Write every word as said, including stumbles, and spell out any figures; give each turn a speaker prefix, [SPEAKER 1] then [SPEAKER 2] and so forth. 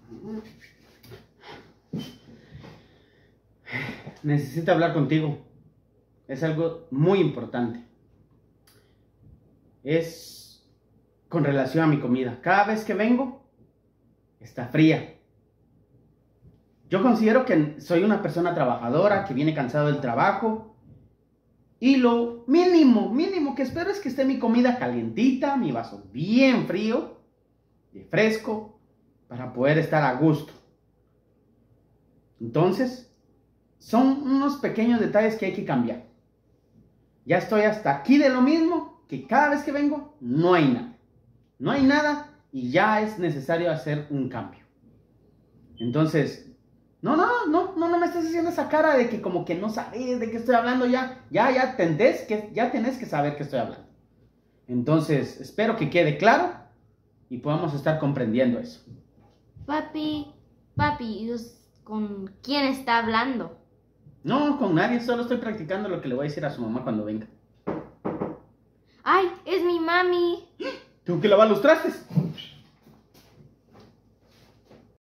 [SPEAKER 1] Necesito hablar contigo. Es algo muy importante. Es con relación a mi comida. Cada vez que vengo, está fría. Yo considero que soy una persona trabajadora, que viene cansado del trabajo. Y lo mínimo, mínimo que espero es que esté mi comida calientita, mi vaso bien frío, de fresco, para poder estar a gusto. Entonces, son unos pequeños detalles que hay que cambiar. Ya estoy hasta aquí de lo mismo, que cada vez que vengo, no hay nada. No hay nada y ya es necesario hacer un cambio. Entonces, no, no, no, no, no me estás haciendo esa cara de que como que no sabes de qué estoy hablando ya. Ya, ya tenés que, ya tenés que saber qué estoy hablando. Entonces, espero que quede claro y podamos estar comprendiendo eso.
[SPEAKER 2] Papi, papi, ¿con quién está hablando?
[SPEAKER 1] No, con nadie, solo estoy practicando lo que le voy a decir a su mamá cuando venga.
[SPEAKER 2] ¡Ay, es mi mami!
[SPEAKER 1] ¿Tú que lavas los trastes?